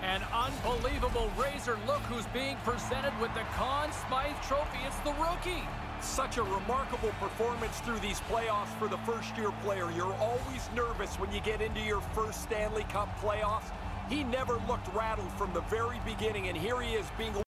An unbelievable razor. Look who's being presented with the Conn Smythe trophy. It's the rookie. Such a remarkable performance through these playoffs for the first-year player. You're always nervous when you get into your first Stanley Cup playoffs. He never looked rattled from the very beginning, and here he is being